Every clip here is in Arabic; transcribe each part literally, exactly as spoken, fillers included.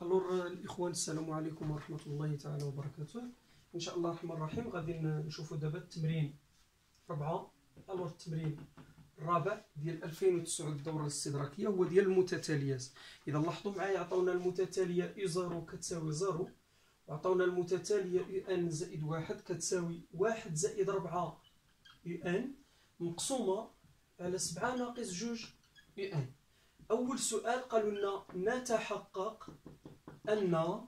الور الاخوان، السلام عليكم ورحمه الله تعالى وبركاته. ان شاء الله الرحمن الرحيم غادي نشوفوا دابا التمرين ربعة. الور التمرين الرابع ديال ألفين وتسعة الدوره الاستدراكيه هو ديال المتتاليات. اذا لاحظوا معايا عطاونا المتتاليه يو صفر كتساوي صفر، وعطاونا المتتاليه يو ان زائد واحد كتساوي واحد زائد ربعة يو ان مقسومه على سبعة ناقص جوج يو ان. أول سؤال قالوا لنا نتحقق أن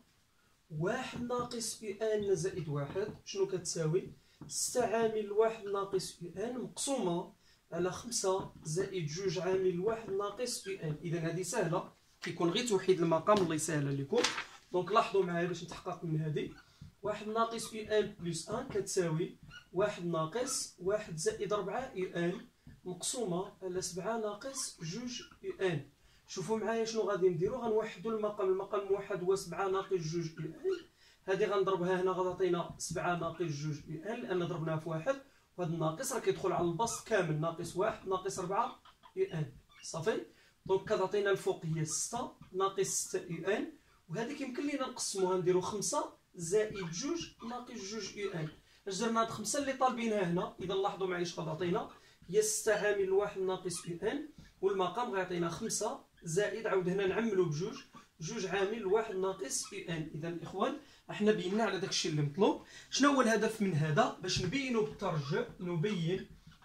واحد ناقص يو ان زائد واحد شنو كتساوي؟ ستة عامل واحد ناقص يو ان مقسومة على خمسة زائد جوج عامل واحد ناقص يو ان. إذا هذه سهلة، كيكون غير توحيد المقام اللي سهلة لكم. دونك لاحظوا معايا باش نتحقق من هذه، واحد ناقص يو ان بلس ان كتساوي واحد ناقص واحد زائد ربعة يو ان مقسومه على سبعة ناقص جوج يو ان. شوفوا معايا شنو غادي نديرو، غنوحدوا المقام. المقام موحد هو سبعة ناقص جوج يو ان. هذه غنضربها هنا غتعطينا سبعة ناقص جوج يو ان لان ضربناها في واحد، وهذا الناقص راه كيدخل على البسط كامل، ناقص واحد ناقص ربعة يو ان صافي. دونك كتعطينا الفوق هي ستة ناقص ستة يو ان، وهذه كيمكن لينا نقسموها نديرو خمسة زائد جوج ناقص جوج يو ان. اش درنا هاد خمسة اللي طالبينها هنا؟ اذا لاحظوا معايا اش غتعطينا، هي ستة عامل واحد ناقص يو ان، والمقام غيعطينا خمسة زائد عاود هنا نعملو بجوج جوج عامل واحد ناقص يو ان. اذا الاخوان احنا بينا على داكشي اللي مطلوب. شنو هو الهدف من هذا؟ باش نبينو بالترجع، نبين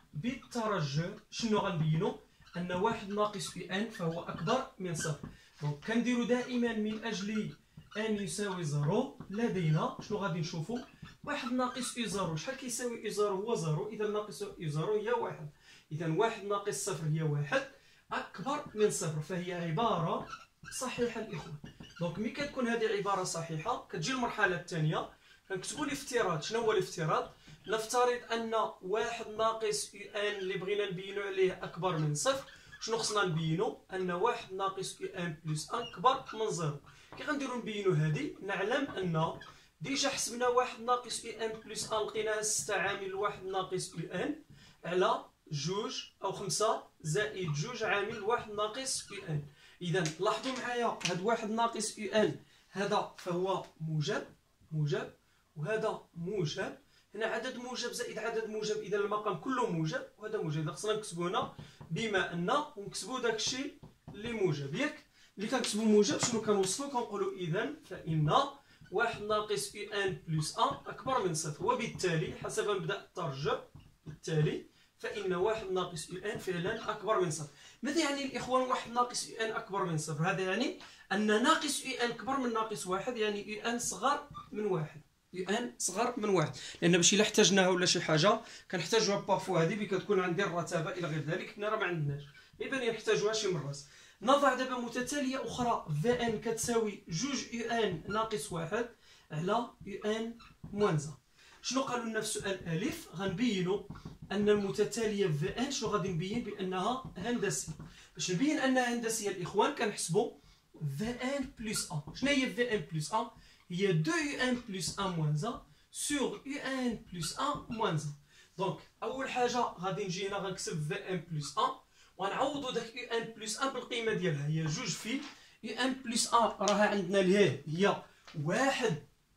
بالترجع شنو غنبينو؟ ان واحد ناقص يو ان فهو اكبر من صفر. دونك كنديرو دائما من اجل ان يساوي زيرو لدينا شنو غادي نشوفو؟ واحد ناقص يو زيرو. شحال كيساوي يو زيرو؟ هو زيرو. اذا ناقص يو زيرو هي واحد. اذا واحد ناقص صفر هي واحد اكبر من صفر، فهي عباره صحيحه الاخوان. دونك ملي كتكون هذه عباره صحيحه كتجي المرحله الثانيه، كنكتبوا الافتراض. شنو هو الافتراض؟ نفترض ان واحد ناقص يو ان اللي بغينا نبينو عليه اكبر من صفر. شنو خصنا نبينو؟ ان واحد ناقص يو ان بلس ان اكبر من زيرو. كي غنديرو نبينو هذه؟ نعلم ان ديجا حسبنا واحد ناقص يو ان بلس ان لقيناها ستة عامل واحد ناقص يو ان على جوج او خمسة زائد جوج عامل واحد ناقص يو ان. اذا لاحظوا معايا هاد واحد ناقص يو ان هذا فهو موجب موجب، وهذا موجب. هنا عدد موجب زائد عدد موجب، اذا المقام كله موجب وهذا موجب. اذا خصنا نكتبو هنا بما ان ونكتبو داكشي اللي موجب. ياك اللي كنكتبو موجب شنو كنوصفو؟ كنقولو اذا فان واحد ناقص يو ان بلس ان اكبر من صفر، وبالتالي حسب مبدا الترجع بالتالي فان واحد ناقص يو ان فعلا اكبر من صفر. ماذا يعني الاخوان واحد ناقص يو ان اكبر من صفر؟ هذا يعني ان ناقص يو ان اكبر من ناقص واحد، يعني يو ان صغر من واحد. يو ان صغر من واحد، لان باش الا احتاجناها ولا شي حاجه كنحتاجوها بارفو. هذه اللي كتكون عندي الرتابه الى غير ذلك، حنا راه ما عندناش، يبان نحتاجوها شي مرات. نضع دابا متتاليه اخرى في ان كتساوي جوج يو ان ناقص واحد على يو ان موان زا. شنو قالوا لنا في سؤال الف؟ غنبينوا ان المتتاليه في ان شنو غادي نبين؟ بانها هندسيه. باش نبين انها هندسيه الاخوان كنحسبوا في ان بلس ان. شنو هي في ان بلس ان؟ هي اثنين يو ان بلس ان موان زا سور يو ان بلس ان موان زا. دونك اول حاجه غادي نجي هنا غنكتب في ان بلس ان، وغنعوضوا داك يو ان بلس ان بالقيمه ديالها هي جوج في يو ان بلس ان. راها عندنا لهيه هي واحد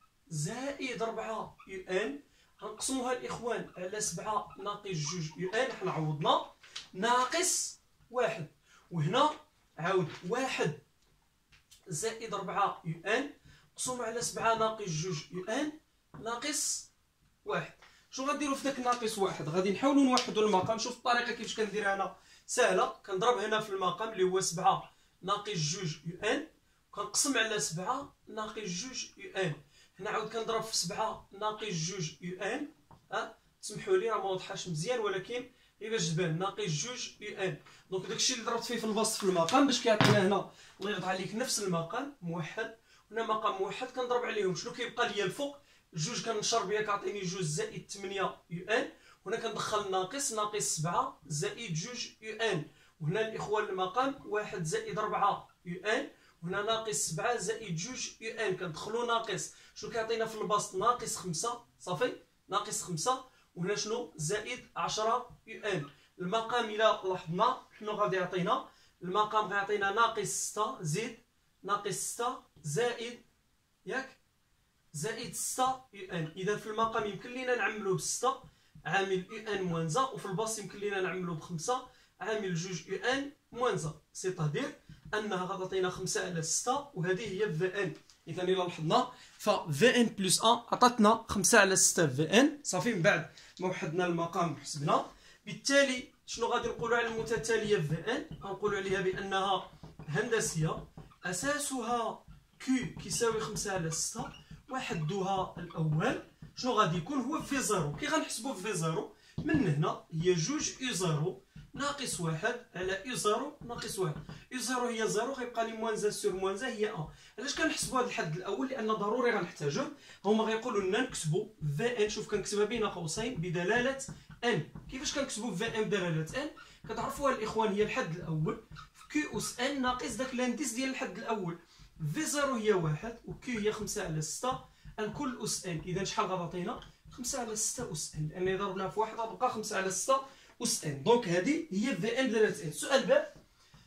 زائد ربعة يو ان، غنقسموها الاخوان على سبعة ناقص جوج يو ان. حنا عوضنا ناقص واحد، وهنا عاود واحد زائد ربعة يو ان مقسوم على سبعة ناقص جوج يو ان ناقص واحد. شنو غنديرو في داك ناقص واحد؟ غادي نحاولوا نوحدوا المقام. شوف الطريقه كيفاش كنديرها انا سهله. كنضرب هنا في المقام اللي هو سبعة ناقص جوج يو ان، وكنقسم على سبعة ناقص جوج يو ان. هنا عاود كنضرب في سبعة ناقص جوج يو ان. ها سمحوا لي راه ما وضحاش مزيان، ولكن غير باش تبان ناقص جوج يو ان. دونك داكشي اللي ضربت فيه في البسط في المقام باش كيعطينا هنا الله يرضى عليك نفس المقام موحد، هنا مقام موحد كنضرب عليهم. شنو كيبقى ليا الفوق؟ جوج كنشر بها كيعطيني جوج زائد ثمانية يو ان، هنا كندخل ناقص ناقص سبعة زائد جوج يو ان، وهنا الاخوان المقام واحد زائد ربعة يو ان، وهنا ناقص سبعة زائد جوج يو ان كندخلو ناقص. شنو كيعطينا في البسط؟ ناقص خمسة صافي، ناقص خمسة، وهنا شنو؟ زائد عشرة يو ان. المقام الى لاحظنا شنو غادي يعطينا؟ المقام غيعطينا ناقص ستة زائد ناقص ستة زائد ياك زائد ستة يو ان. اذا في المقام يمكن لينا نعملو بستة عامل يو ان موان زا، وفي الباص يمكن لينا نعملو بخمسة عامل جوج يو ان موان زا، سيتادير انها غتعطينا خمسة على ستة وهذه هي في ان. اذا الى لاحظنا ف في ان بلس واحد عطاتنا خمسة على ستة في ان صافي. من بعد ما وحدنا المقام وحسبنا، بالتالي شنو غادي نقولوا على المتتاليه في ان؟ غنقولوا عليها بانها هندسيه اساسها كيو كيساوي خمسة على ستة، وحدها الاول شنو غادي يكون هو في زيرو. كي غنحسبوا في زيرو من هنا هي جوج يو زيرو ناقص واحد على يو زيرو ناقص واحد. يو زيرو هي زيرو، غيبقى لي موان زا سور موان زا هي ان. علاش كنحسبوا هذا الحد الاول؟ لان ضروري غنحتاجوه. هما غيقولوا لنا نكتبوا في ان، شوف كنكتبها بين قوسين بدلاله ان. كيفاش كنكتبوا في ان بدلاله ان؟ كتعرفوها الاخوان، هي الحد الاول في كيو اس ان ناقص داك لانديس ديال الحد الاول. في زيرو هي واحد وكيو هي خمسة على ستة الكل اس ان. اذا شحال غتعطينا؟ خمسة على ستة اس ان، لان ضربناها في واحد غتبقى خمسة على ستة اس ان. دونك هذه هي في ان بدلاله ان. سؤال باء،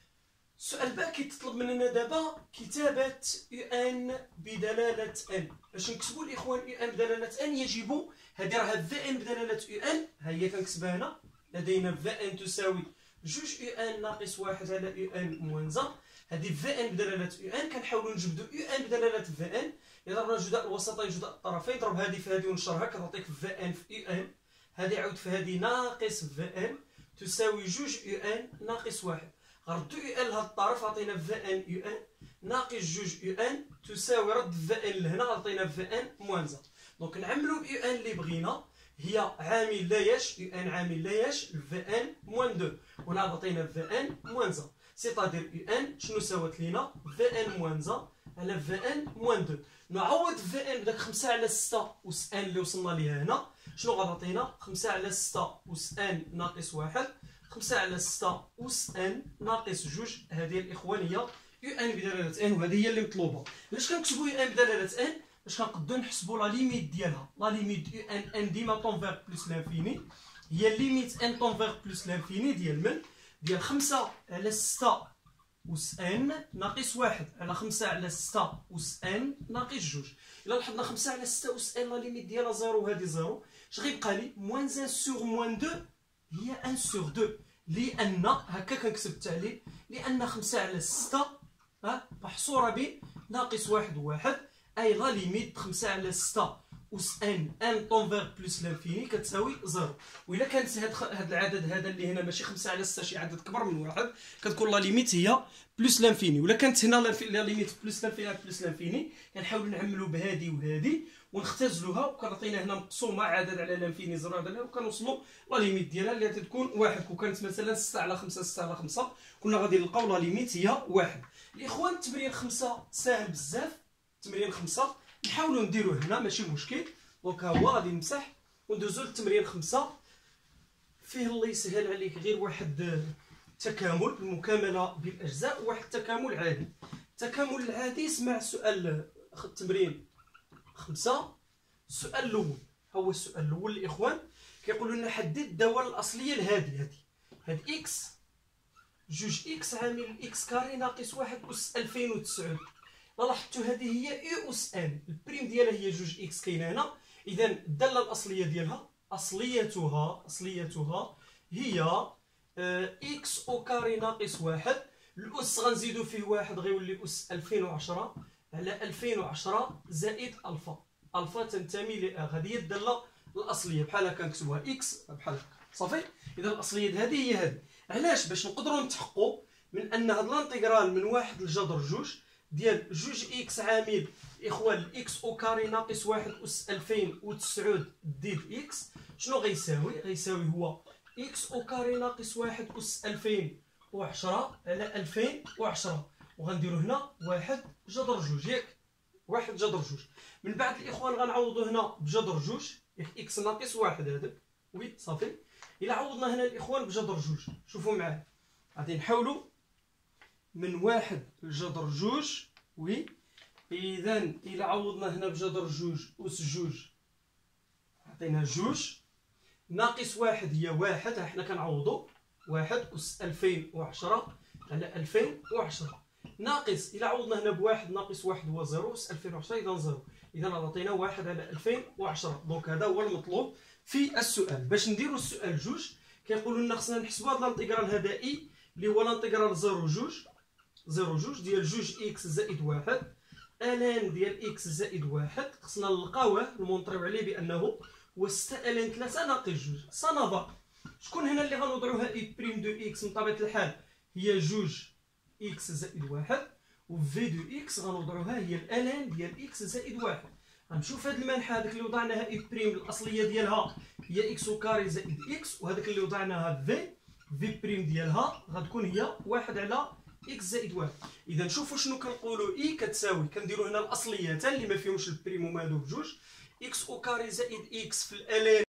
السؤال باء كيتطلب مننا دابا كتابه يو ان بدلاله ان. باش نكتبوا الاخوان يو ان بدلاله ان يجب هذه راه في ان بدلاله يو ان، ها هي كنكتبها هنا. لدينا في ان تساوي جوج يو ان ناقص واحد على يو ان موان زا. هذه في ان بدلاله يو ان كنحاولوا نجبدوا يو ان بدلاله في ان. اذا ضربنا جداء الوسطين جداء الطرفين، ضرب هذه في هذه ونشرها كتعطيك في ان في يو ان. هذه عاود في هذه ناقص في ان تساوي جوج يو ان ناقص واحد. غردو يو ان لهذا الطرف عطينا في ان يو ان ناقص جوج يو ان تساوي رد في ان لهنا عطينا في ان موان زا. دونك نعملوا بيو ان اللي بغينا، هي عامل لا ياش يو ان عامل لا ياش في ان موان دو، وهنا عطينا في ان موان زا. سيتادير يو ان شنو ساوت لينا؟ في ان موان زا على في ان موان دو. نعوض في ان بداك خمسة على ستة اس ان اللي وصلنا ليها هنا، شنو غتعطينا؟ خمسة على ستة اس ان ناقص واحد، خمسة على ستة اس ان ناقص جوج. هذه الاخوان هي يو ان بدلاله ان، وهذه هي اللي مطلوبه. علاش كنكتبوا يو ان بدلاله ان؟ باش كنقدروا نحسبوا لا ليميت ديالها. لا ليميت يو ان ان ديما طونفيغ بلس لانفيني، هي ليميت ان طونفيغ بلس لانفيني ديال من؟ ديال خمسة على ستة اس ان ناقص واحد على خمسة على ستة اس ان ناقص جوج. الا لاحظنا خمسة على ستة اس ان لا ليميت ديالها زيرو، وهذه زيرو. اش غيبقى لي؟ موان واحد سور موان دو هي واحد سور دو، لان هكا كنكتب التعليل، لان خمسة على ستة محصوره ب ناقص واحد وواحد، اي لا ليميت خمسة على ستة اس ان ان طونفيغ بلس لانفيني كتساوي زيرو. والا كانت هاد هاد العدد هذا اللي هنا ماشي خمسة على ستة، شي عدد كبر من واحد، كتكون لا ليميت هي بلس لانفيني. ولا كانت هنا لا ليميت بلس لانفيني بلس لانفيني، كنحاولوا نعملوا بهذه وهذه ونختزلوها، وكنعطينا هنا مقسومه عدد على لانفيني زيرو على، وكنوصلوا لا ليميت ديالها اللي تكون واحد. كون كانت مثلا ستة على خمسة ستة على خمسة كنا غادي نلقاو لا ليميت هي واحد. الاخوان تمرين خمسة ساهل بزاف، تمرين خمسة نحاولوا نديروه هنا ماشي مشكل. دونك ها هو غادي نمسح وندوزو للتمرين خمسة. فيه الله يسهل عليك غير واحد تكامل، المكامله بالاجزاء، وواحد التكامل عادي. التكامل العادي اسمع السؤال التمرين خمسة. السؤال الاول هو السؤال الاول الاخوان كيقولوا لنا حدد الدوال الاصليه لهذه هذه هاد اكس جوج اكس عامل اكس كاري ناقص واحد اس ألفين وتسعة. لاحظتوا هذه هي يو اس ان، البريم ديالها هي جوج اكس كاينه هنا. اذا الداله الاصليه ديالها اصليتها اصليتها هي اكس او كاري ناقص واحد. الاس غنزيدو فيه واحد غيولي اس ألفين وعشرة على ألفين وعشرة زائد الفا. الفا تنتمي ل هذه هي الداله الاصليه، بحال هكا نكتبوها اكس بحال هكا صافي. اذا الاصليه هذه هي هذه. علاش؟ باش نقدروا نتحققوا من ان هاد الانتيغرال من واحد لجذر جوج ديال جوج اكس عامل اخوان اكس او كاري ناقص واحد اس ألفين وتسعة ديد اكس شنو غيساوي؟ غيساوي هو اكس او كاري ناقص واحد اس ألفين وعشرة على ألفين وعشرة، وغنديرو هنا واحد جذر جوج ياك، واحد جذر جوج. من بعد الاخوان غنعوضو هنا بجذر جوج اكس ناقص واحد هذاك وي صافي. الا عوضنا هنا الاخوان بجذر جوج شوفوا معايا غادي نحاولوا من واحد لجذر جوج وي. اذا الا عوضنا هنا بجذر جوج اس جوج عطينا جوج ناقص واحد هي واحد، ها حنا كنعوضو واحد اس ألفين وعشرة على ألفين وعشرة. ناقص الى عوضنا هنا بواحد ناقص واحد هو زيرو، ألفين وعشرة اذا زيرو، اذا عطينا واحد على ألفين وعشرة. دونك هذا هو المطلوب في السؤال. باش نديروا السؤال جوج كيقولوا لنا خصنا نحسبوا هذا الانتجرال هذا اي اللي هو الانتجرال زيرو جوج زيرو جوج ديال جوج اكس زائد واحد الان ديال اكس زائد واحد، خصنا نلقاوه نمونطريو عليه بانه هو ستة الان ثلاثة ناقص جوج. سنضع شكون هنا اللي غنوضعوها اي بريم دو اكس من طبيعه الحال هي جوج اكس زائد واحد، و في دو اكس غنوضعوها هي الالان ديال اكس زائد واحد. غنشوف هاد المنحى هذيك اللي وضعناها اي بريم الاصليه ديالها هي اكس كاري زائد اكس، وهذيك اللي وضعناها في في بريم ديالها غتكون هي واحد على اكس زائد واحد. اذا شوفوا شنو كنقولوا اي كتساوي، كنديروا هنا الاصليتين اللي ما فيهمش البريم هما هادوك بجوج، اكس او كاري زائد اكس في الالان